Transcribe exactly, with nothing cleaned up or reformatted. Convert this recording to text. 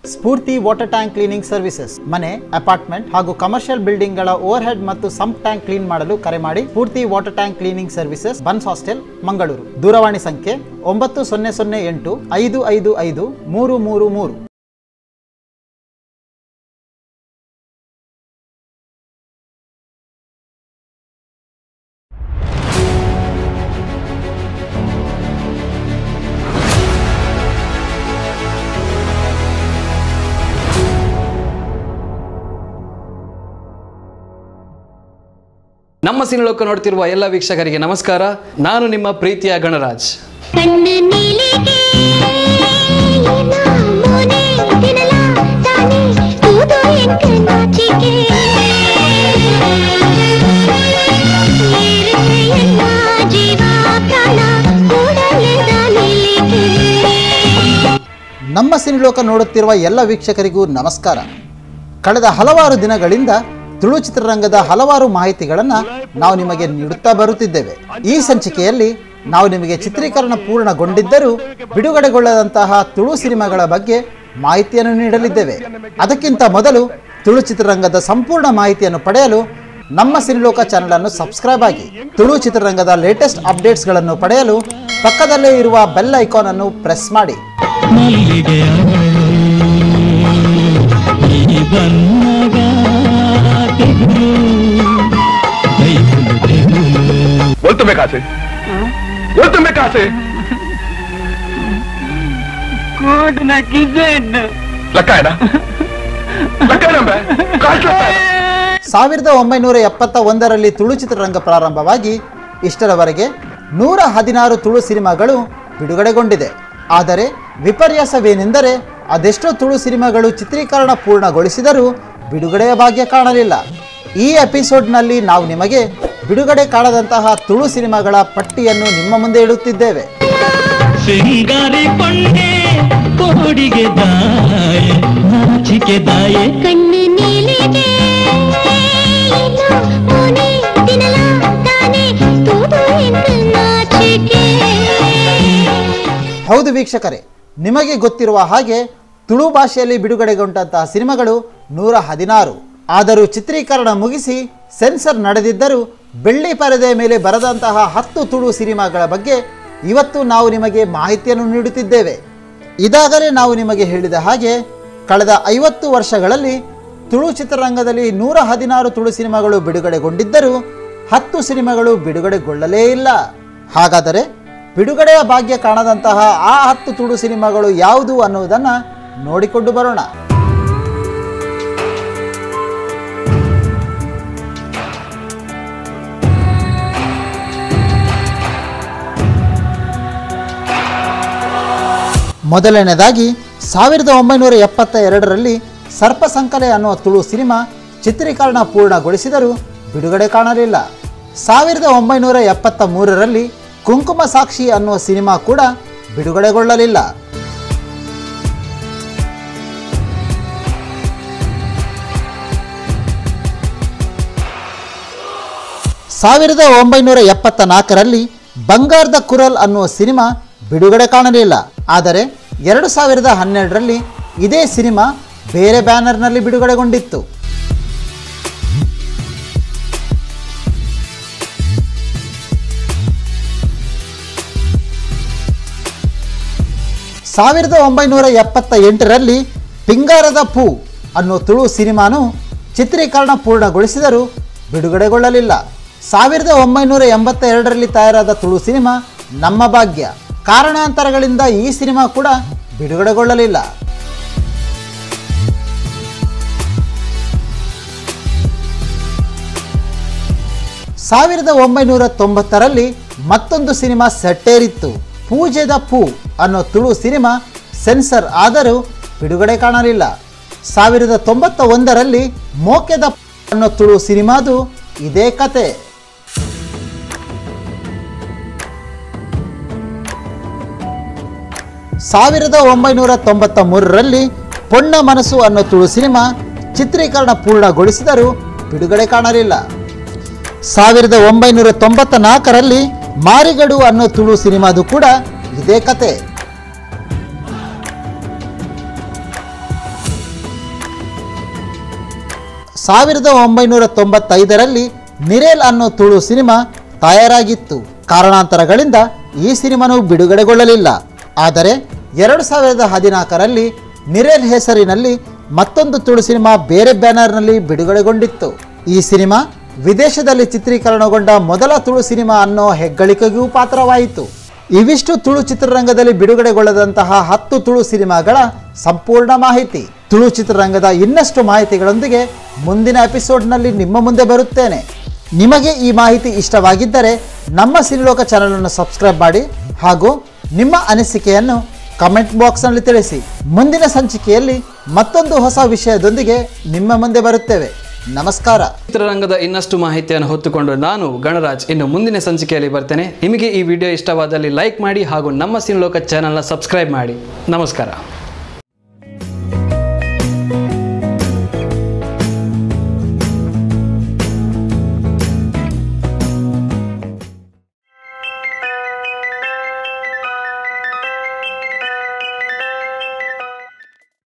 ಸ್ಫೂರ್ತಿ water tank cleaning services ಮನೆ, apartment ಹಾಗೂ commercial building ಗಳ ಓವರ್ ಹೆಡ್ ಮತ್ತು ಸಂಪ್ ಟ್ಯಾಂಕ್ ಕ್ಲೀನ್ ಮಾಡಲು ಕರೆ ಮಾಡಿ. Spoorthi water tank cleaning services, Bunts hostel, Mangaluru. ದೂರವಾಣಿ ಸಂಖ್ಯೆ ಒಂಬತ್ತು ಸೊನ್ನೆ ಸೊನ್ನೆ ಎಂಟು ಐದು ಐದು ಐದು ಮೂರು ಮೂರು ಮೂರು. ನಮ್ಮ ಸಿನಿಲೋಕ ನೋಡ್ತಿರುವ ಎಲ್ಲ ವೀಕ್ಷಕರಿಗೆ ನಮಸ್ಕಾರ. ನಾನು ನಿಮ್ಮ ಪ್ರೀತಿಯ ಗಣರಾಜ್. ನಮ್ಮ ಸಿನಿಲೋಕ ನೋಡುತ್ತಿರುವ ಎಲ್ಲ ವೀಕ್ಷಕರಿಗೂ ನಮಸ್ಕಾರ. ಕಳೆದ ಹಲವಾರು ದಿನಗಳಿಂದ ತುಳು ಚಿತ್ರರಂಗದ ಹಲವಾರು ಮಾಹಿತಿಗಳನ್ನು ನಾವು ನಿಮಗೆ ನೀಡುತ್ತಾ ಬರುತ್ತಿದ್ದೇವೆ. ಈ ಸಂಚಿಕೆಯಲ್ಲಿ ನಾವು ನಿಮಗೆ ಚಿತ್ರೀಕರಣ ಪೂರ್ಣಗೊಂಡಿದ್ದರೂ ಬಿಡುಗಡೆಗೊಳ್ಳದಂತಹ ತುಳು ಸಿನಿಮಾಗಳ ಬಗ್ಗೆ ಮಾಹಿತಿಯನ್ನು ನೀಡಲಿದ್ದೇವೆ. ಅದಕ್ಕಿಂತ ಮೊದಲು ತುಳು ಚಿತ್ರರಂಗದ ಸಂಪೂರ್ಣ ಮಾಹಿತಿಯನ್ನು ಪಡೆಯಲು ನಮ್ಮ ಸಿನಿಲೋಕ ಚಾನೆಲ್ ಅನ್ನು ಸಬ್ಸ್ಕ್ರೈಬ್ ಆಗಿ. ತುಳು ಚಿತ್ರರಂಗದ ಲೇಟೆಸ್ಟ್ ಅಪ್ಡೇಟ್ಸ್ಗಳನ್ನು ಪಡೆಯಲು ಪಕ್ಕದಲ್ಲೇ ಇರುವ ಬೆಲ್ ಐಕಾನ್ ಅನ್ನು ಪ್ರೆಸ್ ಮಾಡಿ. बोल तुम्हें कहाँ से? बोल तुम्हें कहाँ से? कोड ना किसेड लगा है ना? लगा है ना मैं? काश लगा है? ಸಾವಿರದ ಒಂಬೈನೂರ ಎಪ್ಪತ್ತ ಒಂದರಲ್ಲಿ ತುಳು ಚಿತ್ರರಂಗ ಪ್ರಾರಂಭವಾಗಿ ಇಷ್ಟರವರೆಗೆ ನೂರ ಹದಿನಾರು ತುಳು ಸಿನಿಮಾಗಳು ಬಿಡುಗಡೆಗೊಂಡಿದೆ. ಆದರೆ ವಿಪರ್ಯಾಸವೇನೆಂದರೆ ಅದೆಷ್ಟೋ ತುಳು ಸಿನಿಮಾಗಳು ಚಿತ್ರೀಕರಣ ಪೂರ್ಣಗೊಳಿಸಿದರೂ ಬಿಡುಗಡೆಯ ಭಾಗ್ಯ ಕಾಣಲಿಲ್ಲ. ಈ ಎಪಿಸೋಡ್ನಲ್ಲಿ ನಾವು ನಿಮಗೆ ಬಿಡುಗಡೆ ಕಾಣದಂತಹ ತುಳು ಸಿನಿಮಾಗಳ ಪಟ್ಟಿಯನ್ನು ನಿಮ್ಮ ಮುಂದೆ ಇಡುತ್ತಿದ್ದೇವೆ. ಹೌದು ವೀಕ್ಷಕರೇ, ನಿಮಗೆ ಗೊತ್ತಿರುವ ಹಾಗೆ ತುಳು ಭಾಷೆಯಲ್ಲಿ ಬಿಡುಗಡೆಗೊಂಡಂತಹ ಸಿನಿಮಾಗಳು ನೂರ ಹದಿನಾರು. ಆದರೂ ಚಿತ್ರೀಕರಣ ಮುಗಿಸಿ ಸೆನ್ಸರ್ ನಡೆದಿದ್ದರೂ ಬೆಳ್ಳಿ ಪರದೆಯ ಮೇಲೆ ಬರದಂತಹ ಹತ್ತು ತುಳು ಸಿನಿಮಾಗಳ ಬಗ್ಗೆ ಇವತ್ತು ನಾವು ನಿಮಗೆ ಮಾಹಿತಿಯನ್ನು ನೀಡುತ್ತಿದ್ದೇವೆ. ಇದಾಗಲೇ ನಾವು ನಿಮಗೆ ಹೇಳಿದ ಹಾಗೆ ಕಳೆದ ಐವತ್ತು ವರ್ಷಗಳಲ್ಲಿ ತುಳು ಚಿತ್ರರಂಗದಲ್ಲಿ ನೂರ ಹದಿನಾರು ತುಳು ಸಿನಿಮಾಗಳು ಬಿಡುಗಡೆಗೊಂಡಿದ್ದರೂ ಹತ್ತು ಸಿನಿಮಾಗಳು ಬಿಡುಗಡೆಗೊಳ್ಳಲೇ ಇಲ್ಲ. ಹಾಗಾದರೆ ಬಿಡುಗಡೆಯ ಭಾಗ್ಯ ಕಾಣದಂತಹ ಆ ಹತ್ತು ತುಳು ಸಿನಿಮಾಗಳು ಯಾವುದು ಅನ್ನುವುದನ್ನು ನೋಡಿಕೊಂಡು ಬರೋಣ. ಮೊದಲನೇದಾಗಿ ಸಾವಿರದ ಒಂಬೈನೂರ ಎಪ್ಪತ್ತ ಎರಡರಲ್ಲಿ ಸರ್ಪಸಂಕಲೆ ಅನ್ನುವ ತುಳು ಸಿನಿಮಾ ಚಿತ್ರೀಕರಣ ಪೂರ್ಣಗೊಳಿಸಿದರೂ ಬಿಡುಗಡೆ ಕಾಣಲಿಲ್ಲ. ಸಾವಿರದ ಒಂಬೈನೂರ ಎಪ್ಪತ್ತ ಮೂರರಲ್ಲಿ ಕುಂಕುಮ ಸಾಕ್ಷಿ ಅನ್ನುವ ಸಿನಿಮಾ ಕೂಡ ಬಿಡುಗಡೆಗೊಳ್ಳಲಿಲ್ಲ. ಸಾವಿರದ ಒಂಬೈನೂರ ಎಪ್ಪತ್ತ ನಾಲ್ಕರಲ್ಲಿ ಬಂಗಾರದ ಕುರಲ್ ಅನ್ನುವ ಸಿನಿಮಾ ಬಿಡುಗಡೆ ಕಾಣಲಿಲ್ಲ. ಆದರೆ ಎರಡು ಸಾವಿರದ ಹನ್ನೆರಡರಲ್ಲಿ ಇದೇ ಸಿನಿಮಾ ಬೇರೆ ಬ್ಯಾನರ್ನಲ್ಲಿ ಬಿಡುಗಡೆಗೊಂಡಿತ್ತು. ಸಾವಿರದ ಒಂಬೈನೂರ ಎಪ್ಪತ್ತ ಎಂಟರಲ್ಲಿ ಪಿಂಗಾರದ ಪೂ ಅನ್ನೋ ತುಳು ಸಿನಿಮಾನು ಚಿತ್ರೀಕರಣ ಪೂರ್ಣಗೊಳಿಸಿದರೂ ಬಿಡುಗಡೆಗೊಳ್ಳಲಿಲ್ಲ. ಸಾವಿರದ ಒಂಬೈನೂರ ಎಂಬತ್ತ ಎರಡರಲ್ಲಿ ತಯಾರಾದ ತುಳು ಸಿನಿಮಾ ನಮ್ಮ ಭಾಗ್ಯ. ಕಾರಣಾಂತರಗಳಿಂದ ಈ ಸಿನಿಮಾ ಕೂಡ ಬಿಡುಗಡೆಗೊಳ್ಳಲಿಲ್ಲ. ಸಾವಿರದ ಒಂಬೈನೂರ ತೊಂಬತ್ತರಲ್ಲಿ ಮತ್ತೊಂದು ಸಿನಿಮಾ ಸೆಟ್ಟೇರಿತ್ತು. ಪೂಜೆದ ಪೂ ಅನ್ನೋ ತುಳು ಸಿನಿಮಾ ಸೆನ್ಸರ್ ಆದರೂ ಬಿಡುಗಡೆ ಕಾಣಲಿಲ್ಲ. ಸಾವಿರದ ತೊಂಬತ್ತ ಒಂದರಲ್ಲಿ ಮೋಕೆದ ಅನ್ನೋ ತುಳು ಸಿನಿಮಾದು ಇದೇ ಕತೆ. ಸಾವಿರದ ಒಂಬೈನೂರ ತೊಂಬತ್ತ ಮೂರರಲ್ಲಿ ಪೊಣ್ಣ ಮನಸ್ಸು ಅನ್ನೋ ತುಳು ಸಿನಿಮಾ ಚಿತ್ರೀಕರಣ ಪೂರ್ಣಗೊಳಿಸಿದರೂ ಬಿಡುಗಡೆ ಕಾಣಲಿಲ್ಲ. ಸಾವಿರದ ಒಂಬೈನೂರ ತೊಂಬತ್ತ ನಾಲ್ಕರಲ್ಲಿ ಮಾರಿಗಡು ಅನ್ನೋ ತುಳು ಸಿನಿಮಾದು ಕೂಡ ಇದೇ ಕತೆ. ಸಾವಿರದ ಒಂಬೈನೂರ ತೊಂಬತ್ತೈದರಲ್ಲಿ ನಿರೇಲ್ ಅನ್ನೋ ತುಳು ಸಿನಿಮಾ ತಯಾರಾಗಿತ್ತು. ಕಾರಣಾಂತರಗಳಿಂದ ಈ ಸಿನಿಮಾನು ಬಿಡುಗಡೆಗೊಳ್ಳಲಿಲ್ಲ. ಆದರೆ ಎರಡು ಸಾವಿರದ ಹದಿನಾಲ್ಕರಲ್ಲಿ ನಿರೇಲ್ ಹೆಸರಿನಲ್ಲಿ ಮತ್ತೊಂದು ತುಳು ಸಿನಿಮಾ ಬೇರೆ ಬ್ಯಾನರ್ನಲ್ಲಿ ಬಿಡುಗಡೆಗೊಂಡಿತ್ತು. ಈ ಸಿನಿಮಾ ವಿದೇಶದಲ್ಲಿ ಚಿತ್ರೀಕರಣಗೊಂಡ ಮೊದಲ ತುಳು ಸಿನಿಮಾ ಅನ್ನೋ ಹೆಗ್ಗಳಿಕೆಗೂ ಪಾತ್ರವಾಯಿತು. ಇವಿಷ್ಟು ತುಳು ಚಿತ್ರರಂಗದಲ್ಲಿ ಬಿಡುಗಡೆಗೊಳ್ಳದಂತಹ ಹತ್ತು ತುಳು ಸಿನಿಮಾಗಳ ಸಂಪೂರ್ಣ ಮಾಹಿತಿ. ತುಳು ಚಿತ್ರರಂಗದ ಇನ್ನಷ್ಟು ಮಾಹಿತಿಗಳೊಂದಿಗೆ ಮುಂದಿನ ಎಪಿಸೋಡ್ನಲ್ಲಿ ನಿಮ್ಮ ಮುಂದೆ ಬರುತ್ತೇನೆ. ನಿಮಗೆ ಈ ಮಾಹಿತಿ ಇಷ್ಟವಾಗಿದ್ದರೆ ನಮ್ಮ ಸಿನಿಲೋಕ ಚಾನಲನ್ನು ಸಬ್ಸ್ಕ್ರೈಬ್ ಮಾಡಿ ಹಾಗೂ ನಿಮ್ಮ ಅನಿಸಿಕೆಯನ್ನು ಕಮೆಂಟ್ ಬಾಕ್ಸ್ನಲ್ಲಿ ತಿಳಿಸಿ. ಮುಂದಿನ ಸಂಚಿಕೆಯಲ್ಲಿ ಮತ್ತೊಂದು ಹೊಸ ವಿಷಯದೊಂದಿಗೆ ನಿಮ್ಮ ಮುಂದೆ ಬರುತ್ತೇವೆ. ನಮಸ್ಕಾರ. ಚಿತ್ರರಂಗದ ಇನ್ನಷ್ಟು ಮಾಹಿತಿಯನ್ನು ಹೊತ್ತುಕೊಂಡು ನಾನು ಗಣರಾಜ್ ಇನ್ನು ಮುಂದಿನ ಸಂಚಿಕೆಯಲ್ಲಿ ಬರ್ತೇನೆ. ನಿಮಗೆ ಈ ವಿಡಿಯೋ ಇಷ್ಟವಾದಲ್ಲಿ ಲೈಕ್ ಮಾಡಿ ಹಾಗೂ ನಮ್ಮ ಸಿನಿಲೋಕ ಚಾನಲ್ನ ಸಬ್ಸ್ಕ್ರೈಬ್ ಮಾಡಿ. ನಮಸ್ಕಾರ.